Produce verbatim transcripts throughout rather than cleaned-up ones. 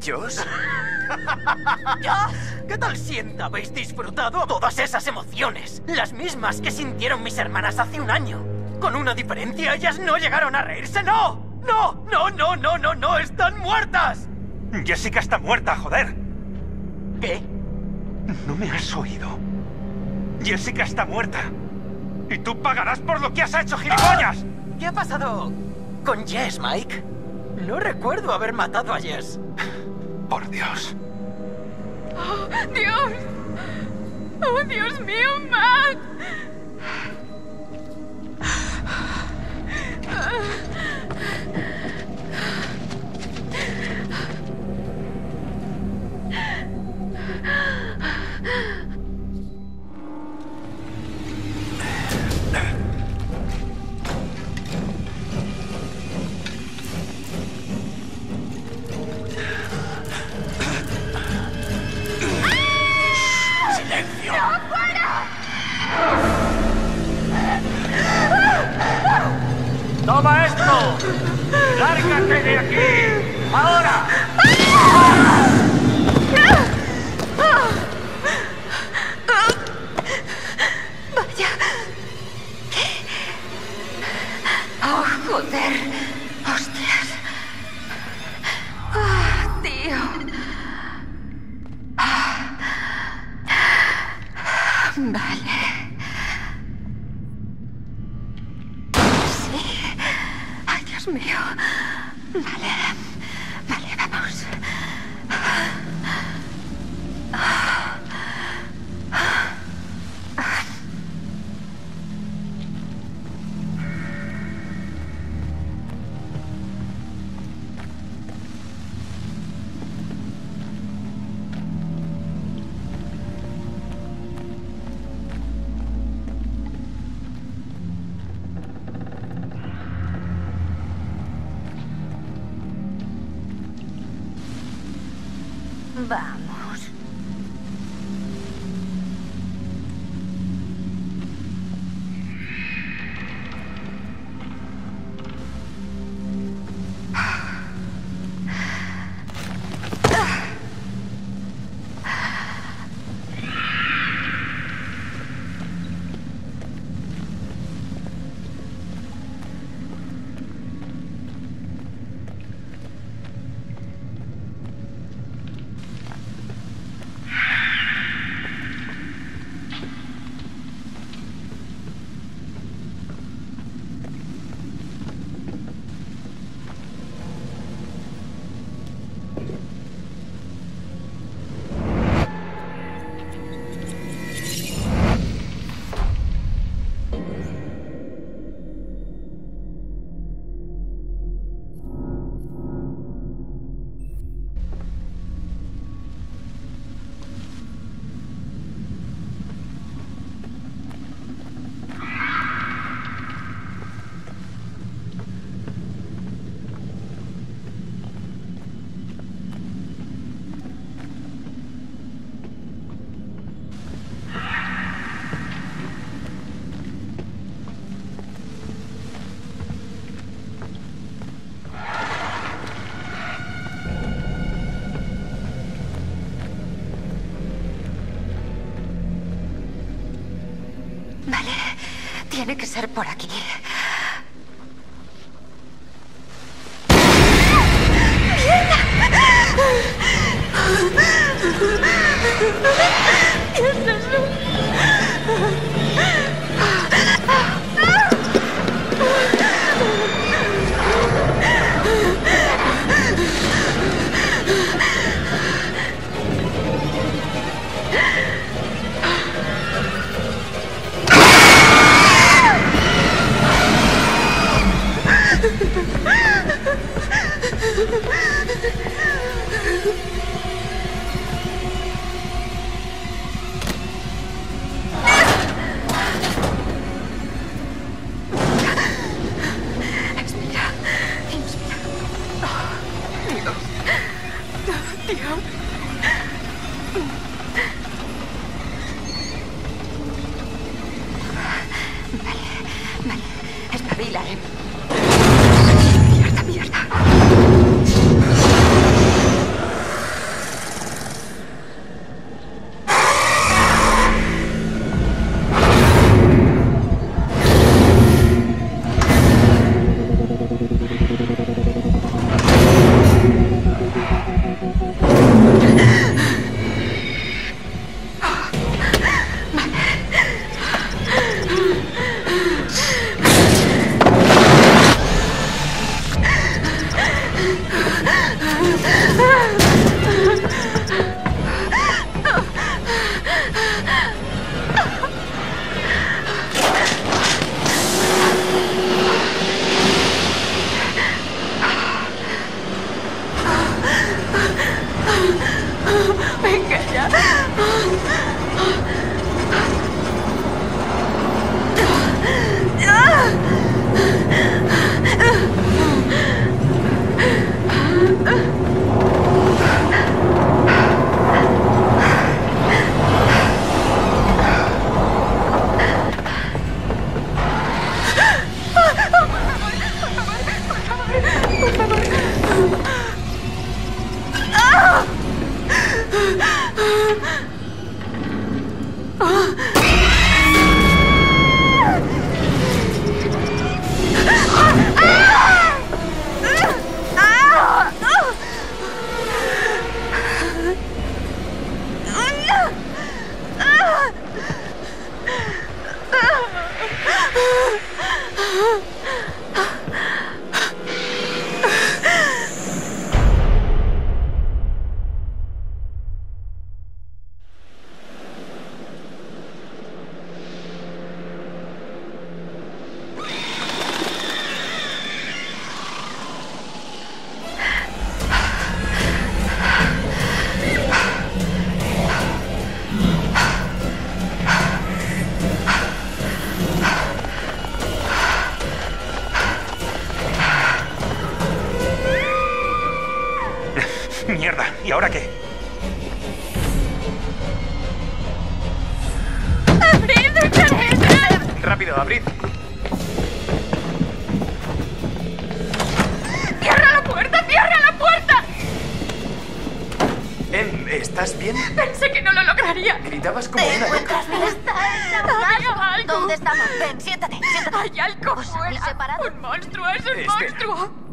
¿Josh? ¡Josh! ¿Qué tal sienta? ¿Habéis disfrutado todas esas emociones? Las mismas que sintieron mis hermanas hace un año. Con una diferencia, ellas no llegaron a reírse. ¡No! ¡No! ¡No, no, no, no, no! ¡Están muertas! Jessica está muerta, joder. ¿Qué? No me has oído. Jessica está muerta. Y tú pagarás por lo que has hecho, gilipollas. ¿Qué ha pasado con Jess, Mike? No recuerdo haber matado a Jess. Por Dios. ¡Oh, Dios! ¡Oh, Dios mío, Matt! ¡Silencio! ¡No, fuera! ¡Toma esto! ¡Lárgate de aquí! ¡Ahora! Vaya. ¿Qué? Oh, joder. Hostias. Ah, tío. Ah. Vale. Sí. Ay, Dios mío. Vale. Vale, vamos. Vamos. Vale, tiene que ser por aquí. ¿Qué es eso? Espabilaré. Mierda, mierda. Rápido, abrid. ¡Cierra la puerta! ¡Cierra la puerta! Em, ¿estás bien? Pensé que no lo lograría. Gritabas como ¿Te una loca. encuentras bien? Había algo. ¿Dónde estamos? Ven, siéntate, siéntate. Hay algo ¿Os habéis fuera. separado? Un monstruo, es un Espera. monstruo.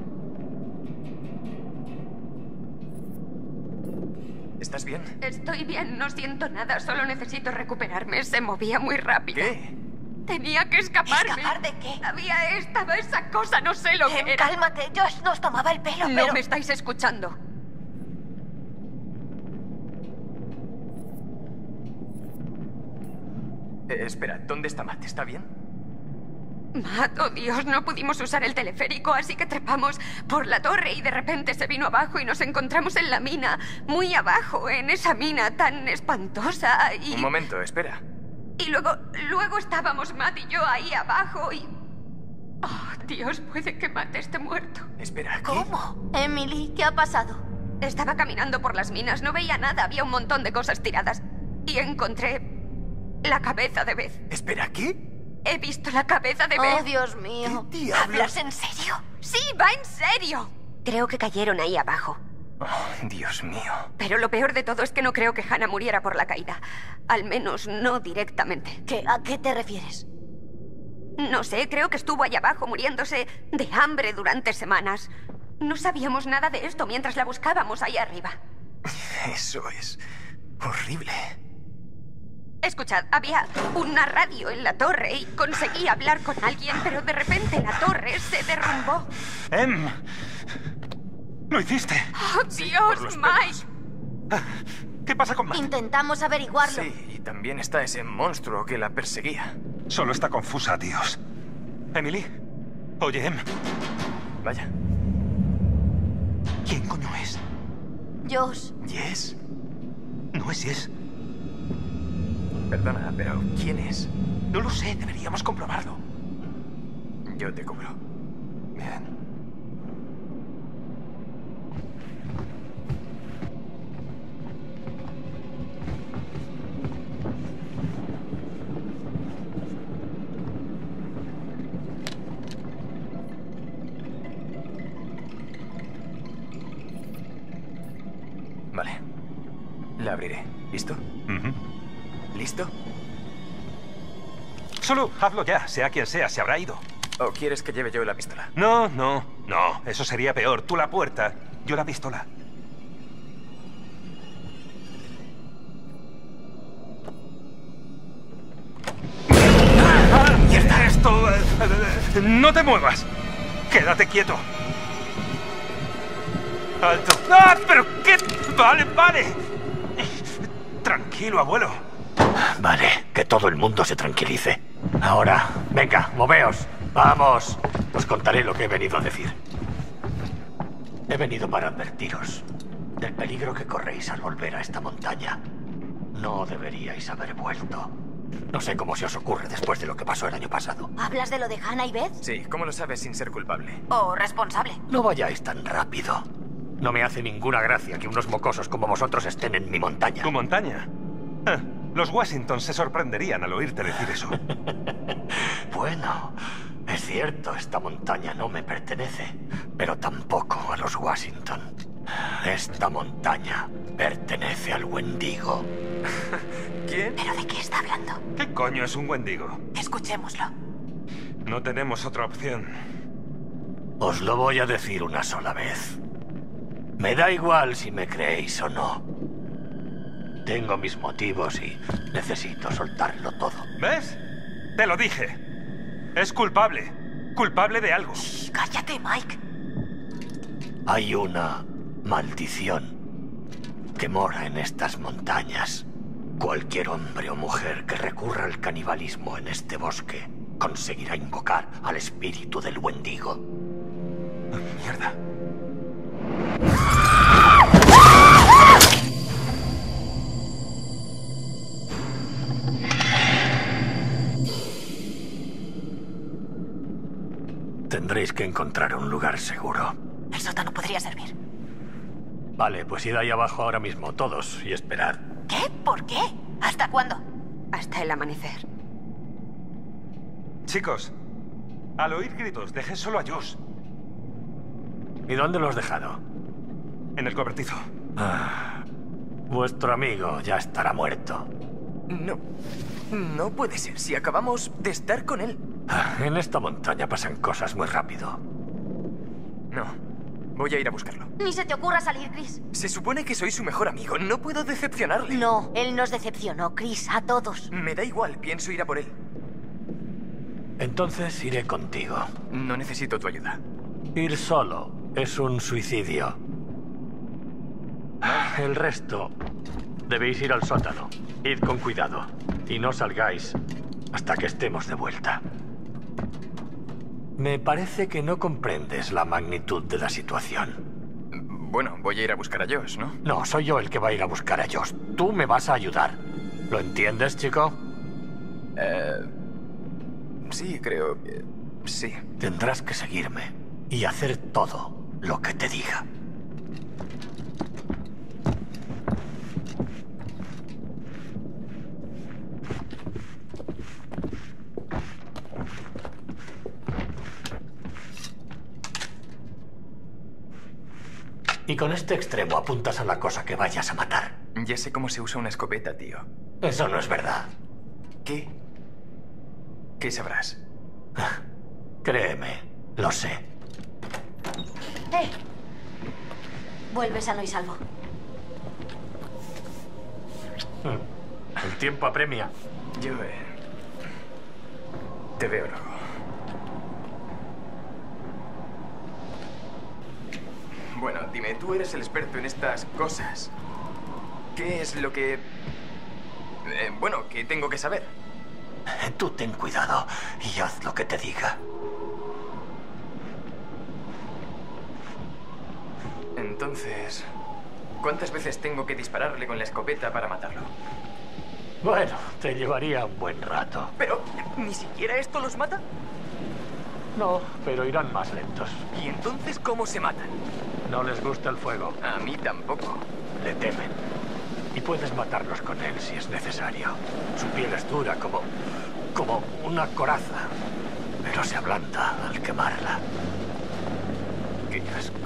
¿Estás bien? Estoy bien, no siento nada, solo necesito recuperarme. Se movía muy rápido. ¿Qué? Tenía que escaparme. ¿Escapar de qué? Había estaba esa cosa, no sé lo Em, que era. cálmate, Josh nos tomaba el pelo, No pero... me estáis escuchando. Eh, espera, ¿dónde está Matt? ¿Está bien? Matt, oh Dios, no pudimos usar el teleférico, así que trepamos por la torre y de repente se vino abajo y nos encontramos en la mina, muy abajo, en esa mina tan espantosa y... Un momento, espera. Y luego, luego estábamos Matt y yo ahí abajo y... Oh, Dios, puede que Matt esté muerto. Espera, ¿qué? ¿Cómo? Emily, ¿qué ha pasado? Estaba caminando por las minas, no veía nada, había un montón de cosas tiradas. Y encontré la cabeza de Beth. Espera, ¿qué? He visto la cabeza de Oh, Beth. Dios mío. ¿Qué diablos? ¿Hablas en serio? Sí, va en serio. Creo que cayeron ahí abajo. Oh, Dios mío. Pero lo peor de todo es que no creo que Hannah muriera por la caída. Al menos no directamente. ¿Qué, ¿A qué te refieres? No sé, creo que estuvo ahí abajo muriéndose de hambre durante semanas. No sabíamos nada de esto mientras la buscábamos ahí arriba. Eso es horrible. Escuchad, había una radio en la torre y conseguí hablar con alguien, pero de repente la torre se derrumbó. Em, lo hiciste. ¡Oh, Dios, por los Mike! ¿Qué pasa con Matt? Intentamos averiguarlo. Sí, y también está ese monstruo que la perseguía. Solo está confusa, Dios. Emily, oye, Em, Vaya. ¿quién coño es? Josh, ¿Yes? No es Yes. Perdona, pero ¿quién es? No lo sé, deberíamos comprobarlo. Yo te cubro. Bien. Vale. La abriré. ¿Listo? Ujú. ¿Listo? Solo hazlo ya, sea quien sea, se habrá ido. ¿O quieres que lleve yo la pistola? No, no, no, eso sería peor. Tú la puerta, yo la pistola. ¡Ah, mierda! Esto... eh, eh, no te muevas. Quédate quieto. Alto. ¡Ah, pero qué! Vale, vale. Tranquilo, abuelo. Vale, que todo el mundo se tranquilice. Ahora, venga, moveos. Vamos. Os contaré lo que he venido a decir. He venido para advertiros del peligro que corréis al volver a esta montaña. No deberíais haber vuelto. No sé cómo se os ocurre después de lo que pasó el año pasado. ¿hablas de lo de Hannah y Beth? Sí, ¿cómo lo sabes sin ser culpable? ¿O responsable? No vayáis tan rápido. No me hace ninguna gracia que unos mocosos como vosotros estén en mi montaña. ¿Tu montaña? Ah, los Washington se sorprenderían al oírte decir eso. Bueno, es cierto, esta montaña no me pertenece, pero tampoco a los Washington. Esta montaña pertenece al Wendigo. ¿Quién? ¿Pero de qué está hablando? ¿Qué coño es un Wendigo? Escuchémoslo. No tenemos otra opción. Os lo voy a decir una sola vez. Me da igual si me creéis o no. Tengo mis motivos y necesito soltarlo todo. ¿Ves? Te lo dije. Es culpable. Culpable de algo. Shh, cállate, Mike. Hay una maldición que mora en estas montañas. Cualquier hombre o mujer que recurra al canibalismo en este bosque conseguirá invocar al espíritu del Wendigo. Mierda. Tendréis que encontrar un lugar seguro. El sótano podría servir. Vale, pues id ahí abajo ahora mismo, todos, y esperad. ¿Qué? ¿Por qué? ¿Hasta cuándo? Hasta el amanecer. Chicos, al oír gritos, dejé solo a Josh. ¿Y dónde lo has dejado? En el cobertizo. Ah, vuestro amigo ya estará muerto. No. No puede ser si acabamos de estar con él. Ah, en esta montaña pasan cosas muy rápido. No. Voy a ir a buscarlo. Ni se te ocurra salir, Chris. Se supone que soy su mejor amigo. No puedo decepcionarle. No, él nos decepcionó, Chris, a todos. Me da igual. Pienso ir a por él. Entonces iré contigo. No necesito tu ayuda. Ir solo es un suicidio. El resto debéis ir al sótano. Id con cuidado y no salgáis hasta que estemos de vuelta. Me parece que no comprendes la magnitud de la situación. Bueno, voy a ir a buscar a Josh, ¿no? No, soy yo el que va a ir a buscar a Josh. Tú me vas a ayudar. ¿Lo entiendes, chico? Eh... Sí, creo que... sí. Tendrás que seguirme y hacer todo lo que te diga. Y con este extremo apuntas a la cosa que vayas a matar. Ya sé cómo se usa una escopeta, tío. Eso no es verdad. ¿Qué? ¿Qué sabrás? Créeme, lo sé. ¡Eh! Vuelve sano y salvo. El tiempo apremia. Yo... Eh... Te veo luego. Bueno, dime, tú eres el experto en estas cosas. ¿Qué es lo que... Eh, bueno, que tengo que saber? Tú ten cuidado y haz lo que te diga. Entonces... ¿cuántas veces tengo que dispararle con la escopeta para matarlo? Bueno, te llevaría un buen rato. Pero, ¿ni siquiera esto los mata? No, pero irán más lentos. ¿Y entonces cómo se matan? No les gusta el fuego. A mí tampoco. Le temen. Y puedes matarlos con él si es necesario. Su piel es dura como... como una coraza. Pero se ablanda al quemarla. Qué asco.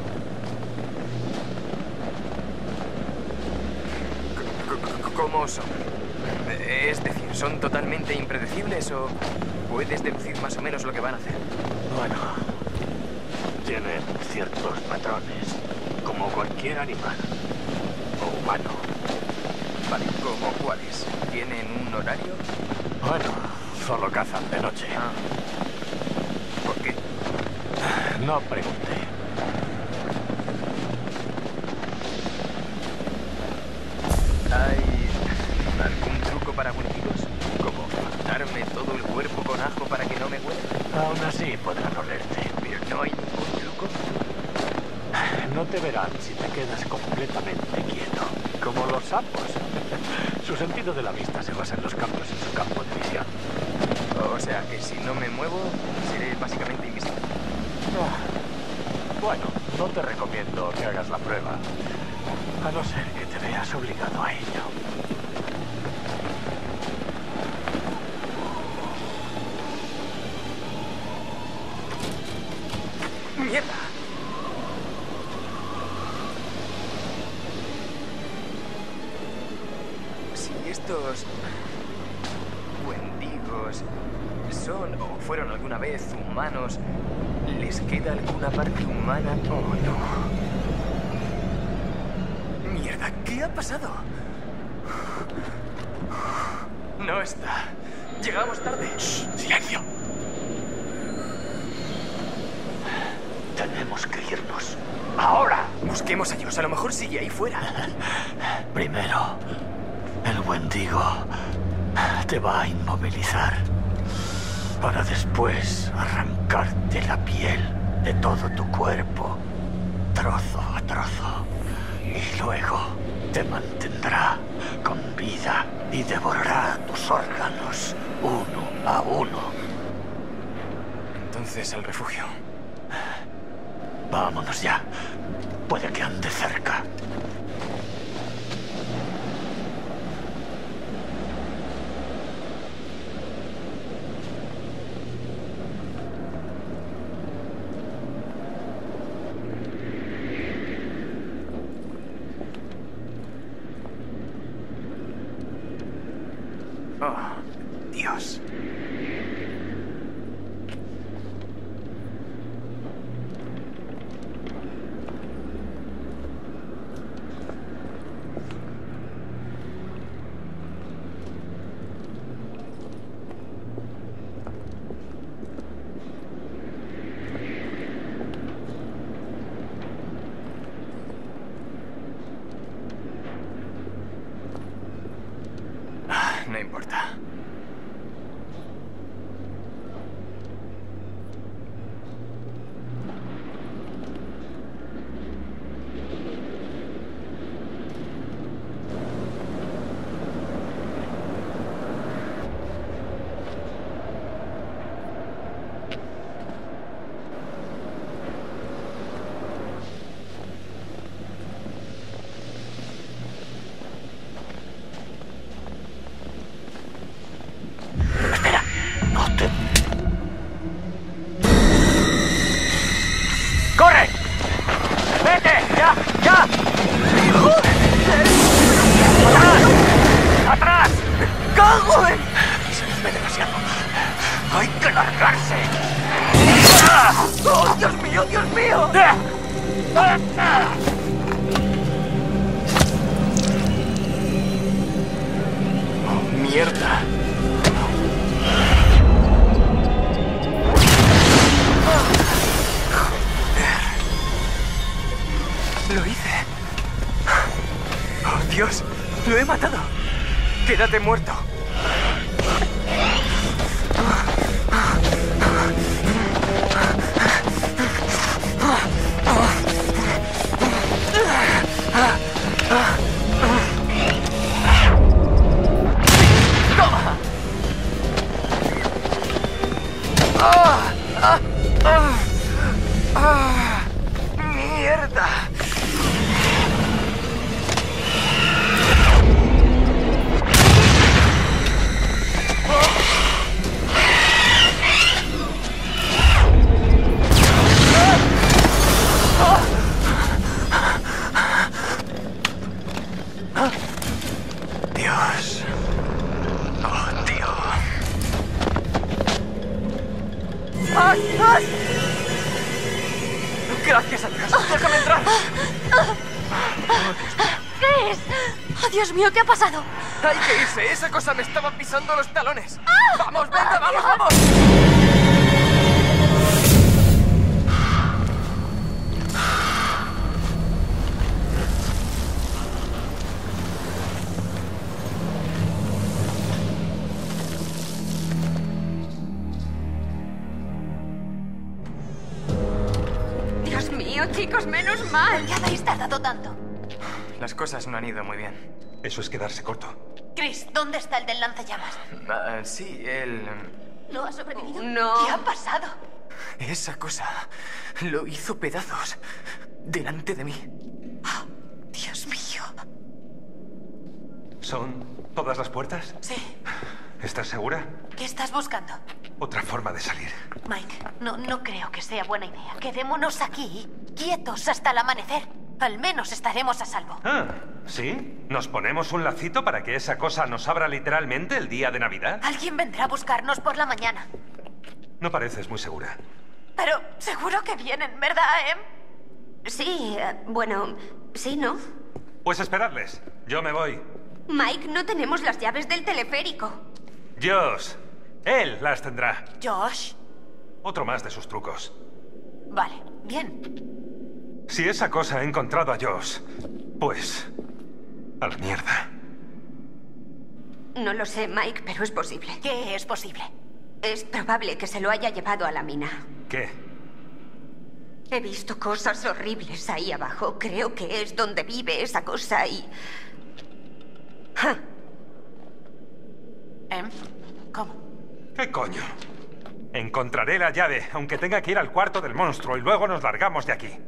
C- c- ¿Cómo son? Es decir, ¿son totalmente impredecibles o puedes deducir más o menos lo que van a hacer? Bueno, tienen ciertos patrones, como cualquier animal o humano. Vale, ¿cómo cuáles? ¿Tienen un horario? Bueno, solo cazan de noche. Ah. ¿Por qué? No pregunté. ¿Hay algún truco para hundirlos? ¿Como darme todo el cuerpo con ajo para que no me huela? Aún así podrán olerte. Pero no hay ningún truco. No te verán si te quedas completamente quieto. Como los sapos. Su sentido de la vista se basa en los campos en su campo de visión. O sea que si no me muevo, seré básicamente invisible. Ah, bueno, no te recomiendo que hagas la prueba. A no ser que te veas obligado a ello. ¡Mierda! Si estos... wendigos son o fueron alguna vez humanos, ¿les queda alguna parte humana? Oh, no. ¡Mierda! ¿Qué ha pasado? No está. Llegamos tarde. Shh, ¡silencio! Tenemos que irnos. ¡Ahora! Busquemos a Dios. A lo mejor sigue ahí fuera. Primero, el Wendigo te va a inmovilizar. Para después arrancarte la piel de todo tu cuerpo, trozo a trozo. Y luego te mantendrá con vida y devorará tus órganos uno a uno. Entonces al refugio. Vámonos ya. Puede que ande cerca. Gracias. No importa. ¡Corre! ¡Vete! ¡Ya! ¡Ya! ¡Atrás! ¡Atrás! ¡Cago en! Se les ve demasiado. ¡Hay que largarse! ¡Oh, Dios mío, Dios mío! Oh, mierda. Lo hice. Oh, Dios, lo he matado. Quédate muerto. ¡Toma! ¡Ah! ¡Ah! ¡Ah! ¡Ah! ¡Mierda! Dios. Oh, tío. ¡Ay! ¡Ay! Gracias a Dios. Déjame entrar. ¿Qué es? ¡Oh, Dios mío! ¿Qué ha pasado? Hay que irse. Esa cosa me estaba pisando los talones. ¡Vamos, venga, vamos, vamos! Dios mío, chicos, menos mal. ¿Por qué habéis tardado tanto? Las cosas no han ido muy bien. Eso es quedarse corto. Chris, ¿dónde está el del lanzallamas? Ah, sí, él... ¿No ha sobrevivido? No. ¿Qué ha pasado? Esa cosa lo hizo pedazos delante de mí. Oh, Dios mío. ¿Son todas las puertas? Sí. ¿Estás segura? ¿Qué estás buscando? Otra forma de salir. Mike, no, no creo que sea buena idea. Quedémonos aquí, quietos hasta el amanecer. Al menos estaremos a salvo. Ah, ¿sí? ¿Nos ponemos un lacito para que esa cosa nos abra literalmente el día de Navidad? Alguien vendrá a buscarnos por la mañana. No pareces muy segura. Pero seguro que vienen, ¿verdad, Em? Sí, eh, bueno, sí, ¿no? Pues esperadles. Yo me voy. Mike, no tenemos las llaves del teleférico. Josh. Él las tendrá. Josh. Otro más de sus trucos. Vale, bien. Si esa cosa ha encontrado a Josh, pues... a la mierda. No lo sé, Mike, pero es posible. ¿Qué es posible? Es probable que se lo haya llevado a la mina. ¿Qué? He visto cosas horribles ahí abajo. Creo que es donde vive esa cosa y... ¡Ja! Em, ¿cómo? ¿Qué coño? Encontraré la llave, aunque tenga que ir al cuarto del monstruo, y luego nos largamos de aquí.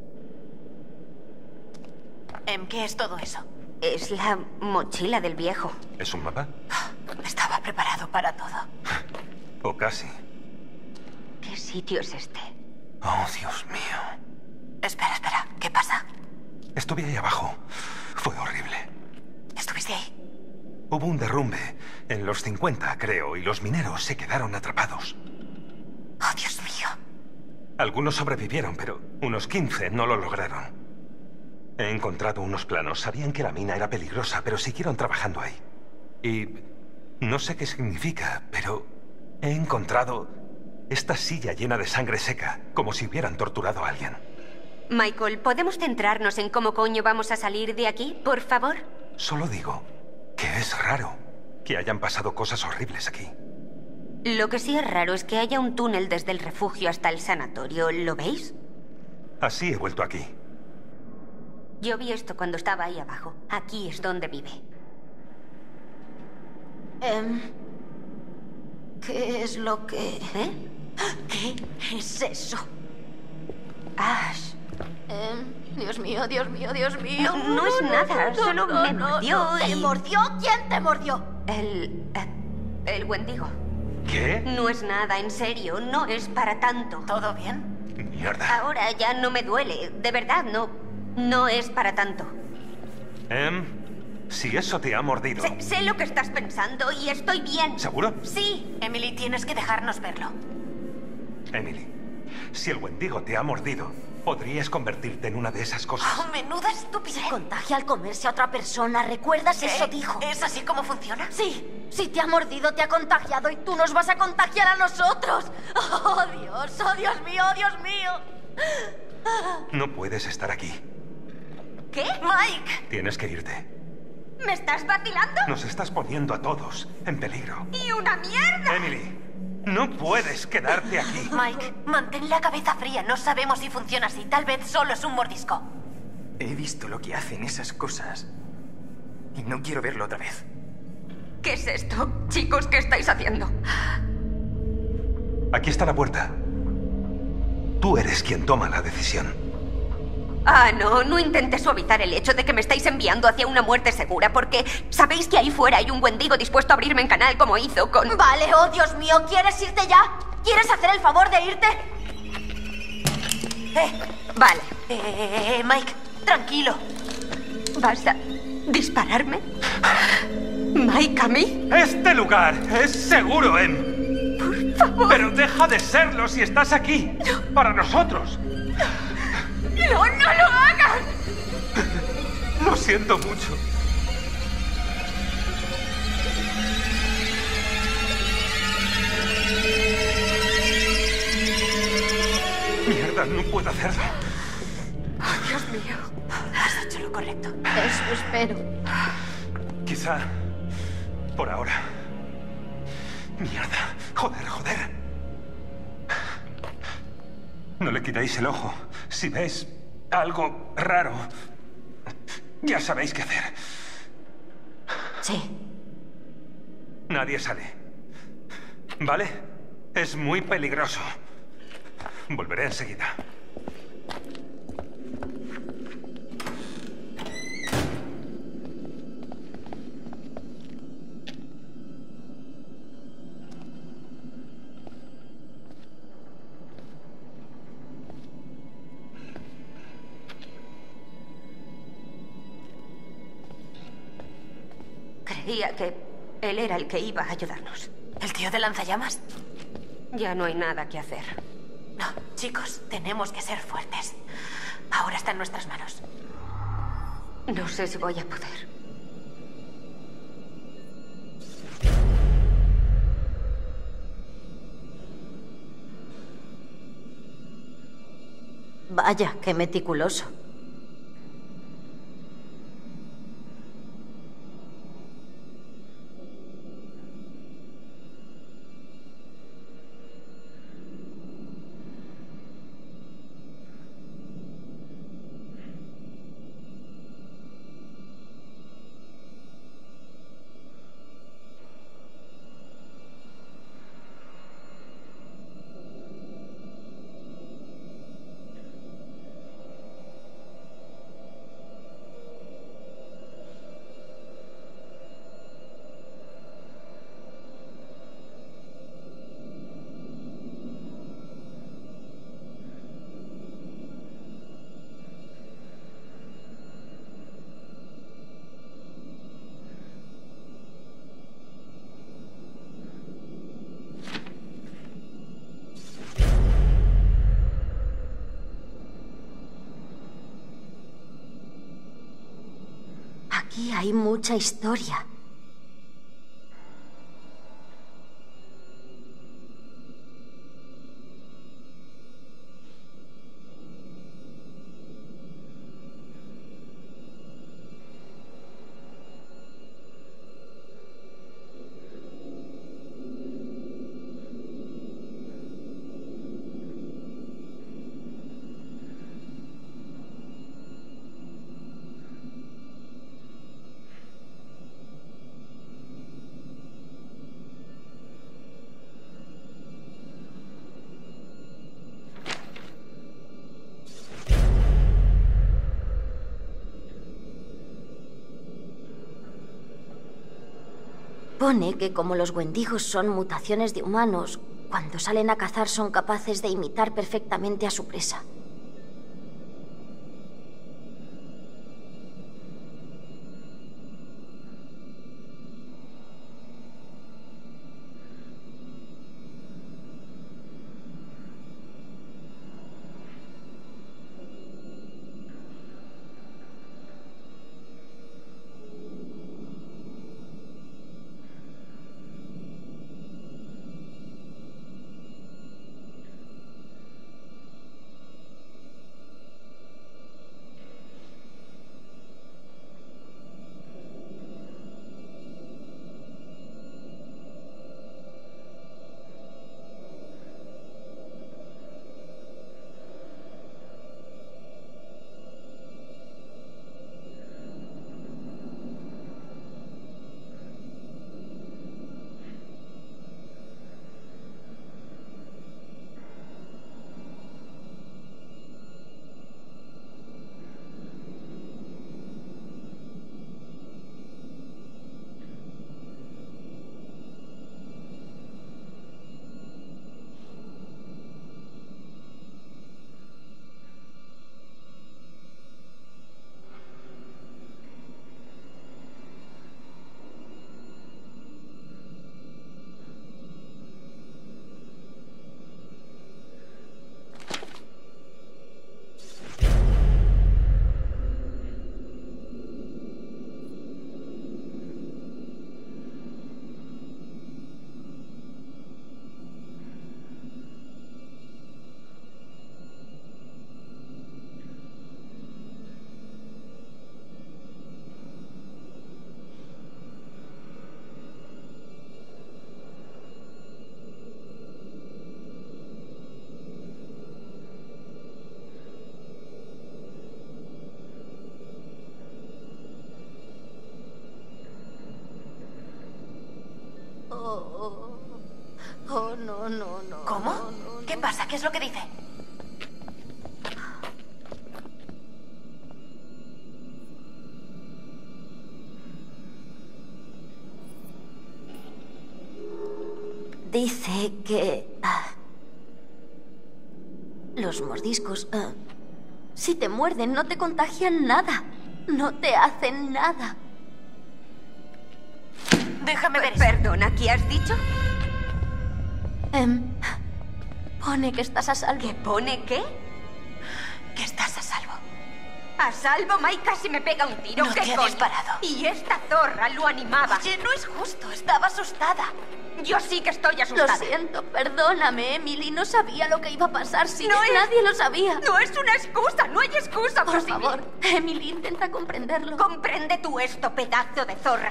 Em, ¿qué es todo eso? Es la mochila del viejo. ¿Es un mapa? Estaba preparado para todo. O casi. ¿Qué sitio es este? Oh, Dios mío. Espera, espera. ¿Qué pasa? Estuve ahí abajo. Fue horrible. ¿Estuviste ahí? Hubo un derrumbe En los cincuenta, creo, y los mineros se quedaron atrapados. Oh, Dios mío. Algunos sobrevivieron, pero unos quince no lo lograron. He encontrado unos planos. Sabían que la mina era peligrosa, pero siguieron trabajando ahí. Y no sé qué significa, pero he encontrado esta silla llena de sangre seca, como si hubieran torturado a alguien. Michael, ¿podemos centrarnos en cómo coño vamos a salir de aquí, por favor? Solo digo que es raro que hayan pasado cosas horribles aquí. Lo que sí es raro es que haya un túnel desde el refugio hasta el sanatorio. ¿Lo veis? Así he vuelto aquí. Yo vi esto cuando estaba ahí abajo. Aquí es donde vive. Em, ¿Qué es lo que...? ¿Eh? ¿Qué es eso? Ash. Em, Dios mío, Dios mío, Dios mío. No, no es nada, solo me mordió ¿Te y- mordió? ¿Quién te mordió? El... eh, el Wendigo. ¿Qué? No es nada, en serio. No es para tanto. ¿Todo bien? Mierda. Ahora ya no me duele. De verdad, no... No es para tanto. Em, si eso te ha mordido... Sé, sé lo que estás pensando y estoy bien. ¿Seguro? Sí. Emily, tienes que dejarnos verlo. Emily, si el Wendigo te ha mordido, podrías convertirte en una de esas cosas. Oh, menuda estupidez. Se contagia al comerse a otra persona. ¿Recuerdas eso? Dijo. ¿Es así como funciona? Sí. Si te ha mordido, te ha contagiado y tú nos vas a contagiar a nosotros. Oh, Dios. Oh, Dios mío. Oh, Dios mío. No puedes estar aquí. ¿Qué? Mike. Tienes que irte. ¿Me estás vacilando? Nos estás poniendo a todos en peligro. ¡Y una mierda! Emily, no puedes quedarte aquí. Mike, mantén la cabeza fría. No sabemos si funciona así. Tal vez solo es un mordisco. He visto lo que hacen esas cosas. Y no quiero verlo otra vez. ¿Qué es esto? Chicos, ¿qué estáis haciendo? Aquí está la puerta. Tú eres quien toma la decisión. Ah, no, no intentes suavizar el hecho de que me estáis enviando hacia una muerte segura, porque sabéis que ahí fuera hay un Wendigo dispuesto a abrirme en canal como hizo con... Vale, oh Dios mío, ¿quieres irte ya? ¿Quieres hacer el favor de irte? Eh, Vale. eh, Mike, tranquilo. ¿Vas a dispararme? ¿Mike, a mí? Este lugar es seguro, Em. Por favor. Pero deja de serlo si estás aquí. Para nosotros. ¡No, no lo hagas! Lo siento mucho. Mierda, no puedo hacerlo. Oh, Dios mío. Has hecho lo correcto. Eso espero. Quizá... por ahora. Mierda. Joder, joder. No le quitéis el ojo. Si ves algo raro, ya sabéis qué hacer. Sí. Nadie sale. ¿Vale? Es muy peligroso. Volveré enseguida. Creía que él era el que iba a ayudarnos. ¿El tío de lanzallamas? Ya no hay nada que hacer. No, chicos, tenemos que ser fuertes. Ahora está en nuestras manos. No sé si voy a poder. Vaya, qué meticuloso. hay mucha historia. Pone que como los wendigos son mutaciones de humanos, cuando salen a cazar son capaces de imitar perfectamente a su presa. Oh, oh, no, no, no. ¿Cómo? No, no, ¿Qué no. pasa? ¿Qué es lo que dice? Dice que... ah, los mordiscos... ah, si te muerden no te contagian nada. No te hacen nada. Déjame ver eso. Perdona, ¿qué has dicho? Em, pone que estás a salvo. ¿Qué pone qué? Que estás a salvo. A salvo, Mike casi me pega un tiro. No ¿Qué te ha coño? disparado. Y esta zorra lo animaba. Oye, no es justo. Estaba asustada. Yo sí que estoy Lo asustada. siento, perdóname, Emily. No sabía lo que iba a pasar. Si No es- nadie lo sabía. No es una excusa, no hay excusa Por posible. favor, Emily, intenta comprenderlo. Comprende tú esto, pedazo de zorra.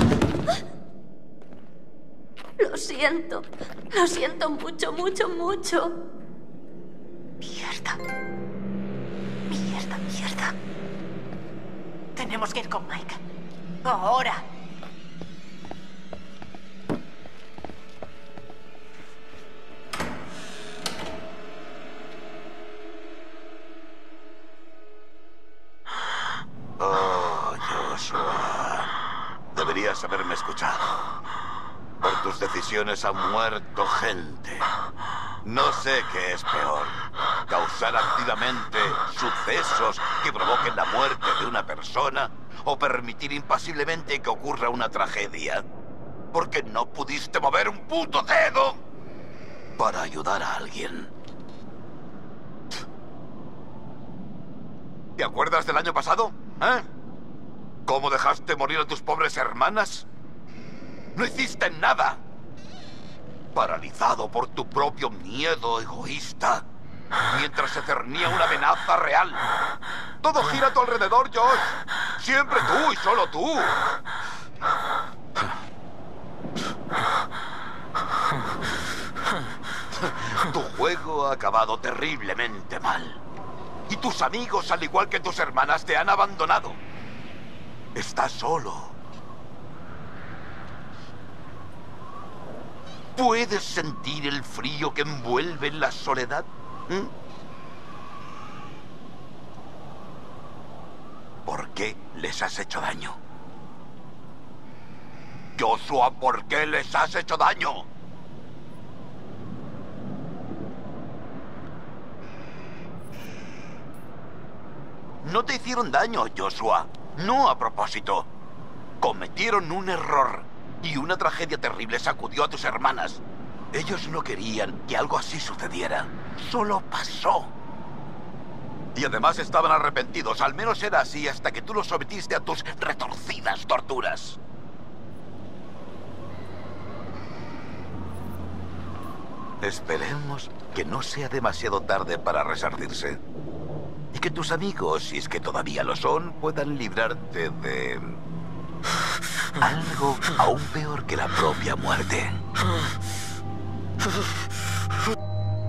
Lo siento. Lo siento mucho, mucho, mucho. Mierda. Mierda, mierda. Tenemos que ir con Mike. Ahora. Oh, Joshua. Deberías haberme escuchado. Por tus decisiones ha muerto gente. No sé qué es peor. Causar activamente sucesos que provoquen la muerte de una persona o permitir impasiblemente que ocurra una tragedia. Porque no pudiste mover un puto dedo para ayudar a alguien. ¿Te acuerdas del año pasado? ¿Eh? ¿Cómo dejaste morir a tus pobres hermanas? No hiciste nada. Paralizado por tu propio miedo egoísta, mientras se cernía una amenaza real. Todo gira a tu alrededor, Josh. Siempre tú y solo tú. Tu juego ha acabado terriblemente mal. Y tus amigos, al igual que tus hermanas, te han abandonado. Estás solo. ¿Puedes sentir el frío que envuelve en la soledad? ¿Mm? ¿Por qué les has hecho daño? Joshua, ¿por qué les has hecho daño? No te hicieron daño, Joshua. No a propósito. Cometieron un error. Y una tragedia terrible sacudió a tus hermanas. Ellos no querían que algo así sucediera. Solo pasó. Y además estaban arrepentidos. Al menos era así hasta que tú los sometiste a tus retorcidas torturas. Esperemos que no sea demasiado tarde para resarcirse. Y que tus amigos, si es que todavía lo son, puedan librarte de algo aún peor que la propia muerte.